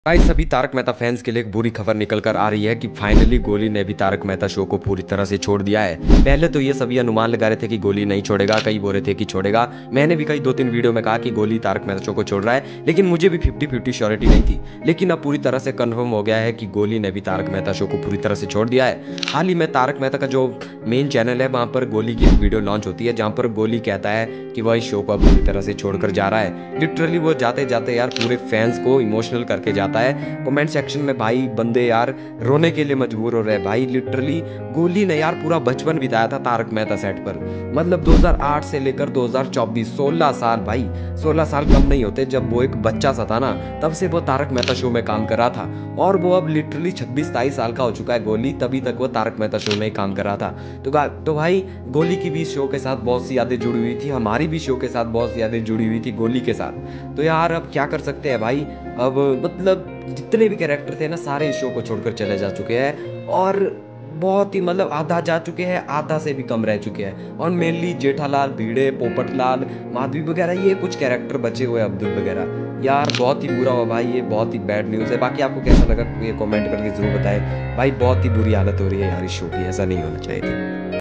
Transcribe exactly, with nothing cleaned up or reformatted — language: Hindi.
भाई सभी तारक मेहता फैंस के लिए एक बुरी खबर निकल कर आ रही है कि फाइनली गोली ने भी तारक मेहता शो को पूरी तरह से छोड़ दिया है। पहले तो ये सभी अनुमान लगा रहे थे कि गोली नहीं छोड़ेगा, कई बोल रहे थे कि छोड़ेगा। मैंने भी कई दो तीन वीडियो में कहा कि गोली तारक मेहता शो को छोड़ रहा है, लेकिन मुझे भी फिफ्टी फिफ्टी श्योरिटी नहीं थी। लेकिन अब पूरी तरह से कन्फर्म हो गया है कि गोली ने भी तारक मेहता शो को पूरी तरह से छोड़ दिया है। हाल ही में तारक मेहता का जो मेन चैनल है वहाँ पर गोली की वीडियो लॉन्च होती है, जहाँ पर गोली कहता है कि वह इस शो को पूरी तरह से छोड़कर जा रहा है। लिटरली वो जाते जाते यार पूरे फैंस को इमोशनल करके जाता है। कमेंट सेक्शन में भाई बंदे यार रोने के लिए मजबूर हो रहे हैं। भाई लिटरली गोली ने यार पूरा बचपन बिताया था तारक मेहता सेट पर। मतलब दो हज़ार आठ से लेकर दो हज़ार चौबीस सोलह साल, भाई सोलह साल कम नहीं होते। जब वो एक बच्चा सा था ना, तब से वो तारक मेहता शो में काम कर रहा था, और वो अब लिटरली छब्बीस सत्ताईस साल का हो चुका है गोली, तभी तक वो तारक मेहता शो में ही काम कर रहा था। तो तो भाई गोली की भी शो के साथ बहुत सी यादें जुड़ी हुई थी, हमारी भी शो के साथ बहुत सी यादें जुड़ी हुई थी गोली के साथ। तो यार अब क्या कर सकते हैं भाई। अब मतलब जितने भी कैरेक्टर थे ना, सारे इस शो को छोड़कर चले जा चुके हैं, और बहुत ही मतलब आधा जा चुके हैं, आधा से भी कम रह चुके हैं। और मेनली जेठालाल, भिड़े, पोपटलाल, माधवी वगैरह ये कुछ कैरेक्टर बचे हुए, अब्दुल वगैरह। यार बहुत ही बुरा हुआ भाई, ये बहुत ही बैड न्यूज़ है। बाकी आपको कैसा लगा ये कमेंट करके जरूर बताएं भाई। बहुत ही बुरी हालत हो रही है यार इस शो की, ऐसा नहीं होना चाहिए था।